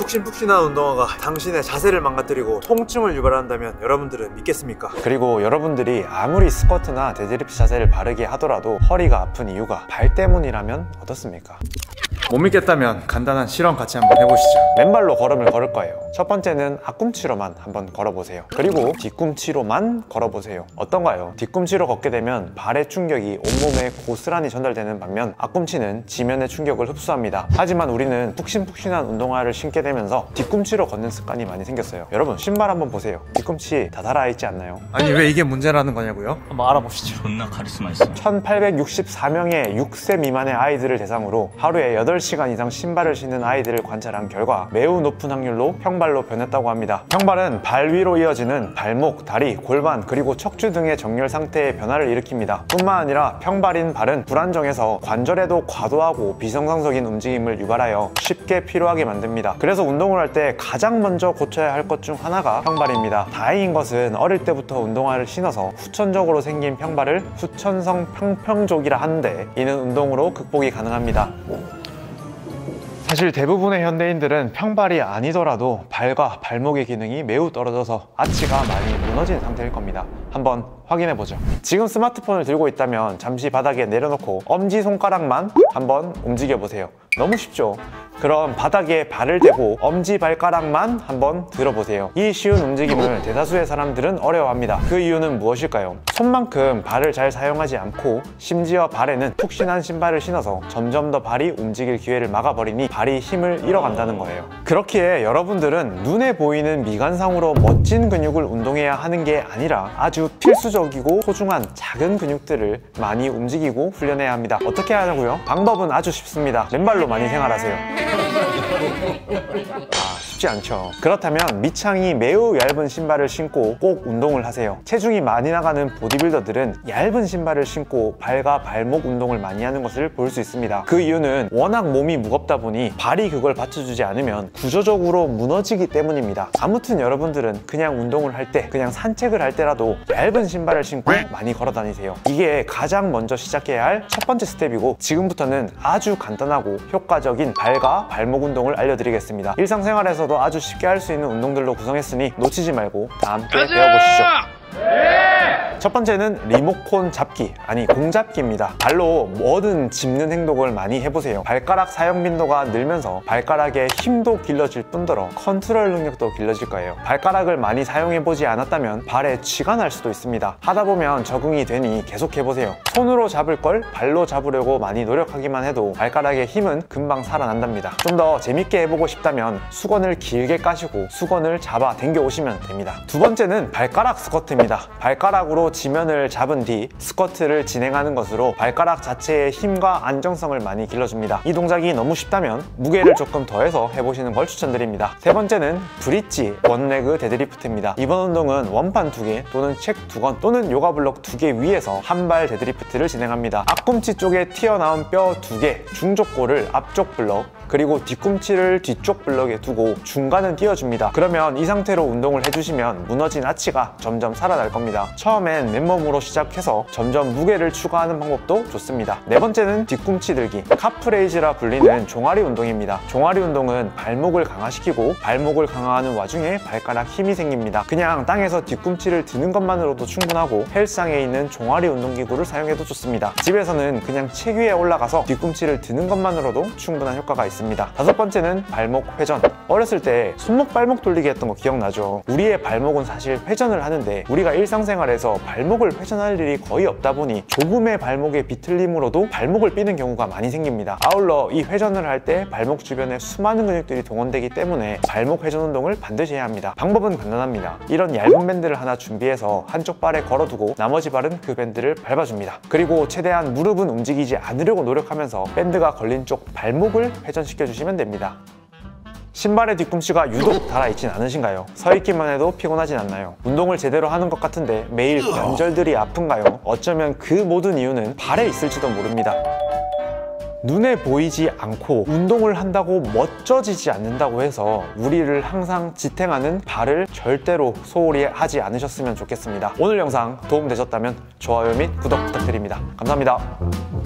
푹신푹신한 운동화가 당신의 자세를 망가뜨리고 통증을 유발한다면 여러분들은 믿겠습니까? 그리고 여러분들이 아무리 스쿼트나 데드리프트 자세를 바르게 하더라도 허리가 아픈 이유가 발 때문이라면 어떻습니까? 못 믿겠다면 간단한 실험 같이 한번 해보시죠. 맨발로 걸음을 걸을 거예요. 첫 번째는 앞꿈치로만 한번 걸어보세요. 그리고 뒤꿈치로만 걸어보세요. 어떤가요? 뒤꿈치로 걷게 되면 발의 충격이 온몸에 고스란히 전달되는 반면 앞꿈치는 지면의 충격을 흡수합니다. 하지만 우리는 푹신푹신한 운동화를 신게 되면서 뒤꿈치로 걷는 습관이 많이 생겼어요. 여러분 신발 한번 보세요. 뒤꿈치 다 달아있지 않나요? 아니 왜 이게 문제라는 거냐고요? 한번 알아보시죠. 존나 카리스마 있어. 1864명의 6세 미만의 아이들을 대상으로 하루에 8시간 이상 신발을 신는 아이들을 관찰한 결과 매우 높은 확률로 평발로 변했다고 합니다. 평발은 발 위로 이어지는 발목, 다리, 골반, 그리고 척추 등의 정렬 상태의 변화를 일으킵니다. 뿐만 아니라 평발인 발은 불안정해서 관절에도 과도하고 비정상적인 움직임을 유발하여 쉽게 피로하게 만듭니다. 그래서 운동을 할 때 가장 먼저 고쳐야 할 것 중 하나가 평발입니다. 다행인 것은 어릴 때부터 운동화를 신어서 후천적으로 생긴 평발을 후천성 평평족이라 하는데 이는 운동으로 극복이 가능합니다. 사실 대부분의 현대인들은 평발이 아니더라도 발과 발목의 기능이 매우 떨어져서 아치가 많이 무너진 상태일 겁니다. 한번 확인해보죠. 지금 스마트폰을 들고 있다면 잠시 바닥에 내려놓고 엄지손가락만 한번 움직여보세요. 너무 쉽죠? 그럼 바닥에 발을 대고 엄지발가락만 한번 들어보세요. 이 쉬운 움직임을 대다수의 사람들은 어려워합니다. 그 이유는 무엇일까요? 손만큼 발을 잘 사용하지 않고 심지어 발에는 푹신한 신발을 신어서 점점 더 발이 움직일 기회를 막아버리니 발이 힘을 잃어간다는 거예요. 그렇기에 여러분들은 눈에 보이는 미관상으로 멋진 근육을 운동해야 하는 게 아니라 아주 필수적이고 소중한 작은 근육들을 많이 움직이고 훈련해야 합니다. 어떻게 하냐고요? 방법은 아주 쉽습니다. 맨발로 많이 생활하세요. 쉽지 않죠. 그렇다면 밑창이 매우 얇은 신발을 신고 꼭 운동을 하세요. 체중이 많이 나가는 보디빌더들은 얇은 신발을 신고 발과 발목 운동을 많이 하는 것을 볼 수 있습니다. 그 이유는 워낙 몸이 무겁다 보니 발이 그걸 받쳐주지 않으면 구조적으로 무너지기 때문입니다. 아무튼 여러분들은 그냥 운동을 할 때, 그냥 산책을 할 때라도 얇은 신발을 신고 많이 걸어 다니세요. 이게 가장 먼저 시작해야 할 첫 번째 스텝이고, 지금부터는 아주 간단하고 효과적인 발과 발목 운동을 알려드리겠습니다. 일상생활에서도 아주 쉽게 할 수 있는 운동들로 구성했으니 놓치지 말고 다 함께 배워보시죠. 첫 번째는 리모컨 잡기, 아니 공잡기입니다. 발로 뭐든 짚는 행동을 많이 해보세요. 발가락 사용 빈도가 늘면서 발가락의 힘도 길러질 뿐더러 컨트롤 능력도 길러질 거예요. 발가락을 많이 사용해보지 않았다면 발에 쥐가 날 수도 있습니다. 하다보면 적응이 되니 계속해보세요. 손으로 잡을 걸 발로 잡으려고 많이 노력하기만 해도 발가락의 힘은 금방 살아난답니다. 좀 더 재밌게 해보고 싶다면 수건을 길게 까시고 수건을 잡아 당겨 오시면 됩니다. 두 번째는 발가락 스쿼트입니다. 발가락으로 지면을 잡은 뒤 스쿼트를 진행하는 것으로 발가락 자체의 힘과 안정성을 많이 길러줍니다. 이 동작이 너무 쉽다면 무게를 조금 더해서 해보시는 걸 추천드립니다. 세 번째는 브릿지 원레그 데드리프트입니다. 이번 운동은 원판 2개 또는 책 2권 또는 요가블록 2개 위에서 한발 데드리프트를 진행합니다. 앞꿈치 쪽에 튀어나온 뼈 2개, 중족골을 앞쪽 블럭, 그리고 뒤꿈치를 뒤쪽 블럭에 두고 중간은 띄워줍니다. 그러면 이 상태로 운동을 해주시면 무너진 아치가 점점 살아날 겁니다. 처음엔 맨몸으로 시작해서 점점 무게를 추가하는 방법도 좋습니다. 네 번째는 뒤꿈치 들기, 카프레이즈라 불리는 종아리 운동입니다. 종아리 운동은 발목을 강화시키고 발목을 강화하는 와중에 발가락 힘이 생깁니다. 그냥 땅에서 뒤꿈치를 드는 것만으로도 충분하고 헬스장에 있는 종아리 운동기구를 사용해도 좋습니다. 집에서는 그냥 책 위에 올라가서 뒤꿈치를 드는 것만으로도 충분한 효과가 있습니다. 다섯 번째는 발목 회전. 어렸을 때 손목 발목 돌리기 했던 거 기억나죠? 우리의 발목은 사실 회전을 하는데 우리가 일상생활에서 발목을 회전할 일이 거의 없다 보니 조금의 발목의 비틀림으로도 발목을 삐는 경우가 많이 생깁니다. 아울러 이 회전을 할 때 발목 주변에 수많은 근육들이 동원되기 때문에 발목 회전 운동을 반드시 해야 합니다. 방법은 간단합니다. 이런 얇은 밴드를 하나 준비해서 한쪽 발에 걸어두고 나머지 발은 그 밴드를 밟아줍니다. 그리고 최대한 무릎은 움직이지 않으려고 노력하면서 밴드가 걸린 쪽 발목을 회전시켜주시면 됩니다. 신발의 뒤꿈치가 유독 달아있진 않으신가요? 서 있기만 해도 피곤하진 않나요? 운동을 제대로 하는 것 같은데 매일 관절들이 아픈가요? 어쩌면 그 모든 이유는 발에 있을지도 모릅니다. 눈에 보이지 않고 운동을 한다고 멋져지지 않는다고 해서 우리를 항상 지탱하는 발을 절대로 소홀히 하지 않으셨으면 좋겠습니다. 오늘 영상 도움되셨다면 좋아요 및 구독 부탁드립니다. 감사합니다.